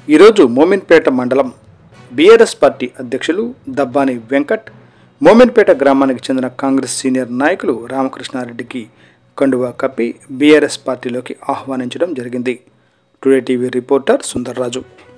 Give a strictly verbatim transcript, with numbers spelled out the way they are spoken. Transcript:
ఈరోజు మోమిన్పేట మండలం BRS party అధ్యక్షులు దబ్బాని వెంకట్ మోమిన్పేట గ్రామానికి చెందిన కాంగ్రెస్ సీనియర్ నాయకులు రామకృష్ణారెడ్డికి కండువా కప్పి బీఆర్ఎస్ పార్టీలోకి ఆహ్వానించడం జరిగింది. Today TV reporter Sundarraju.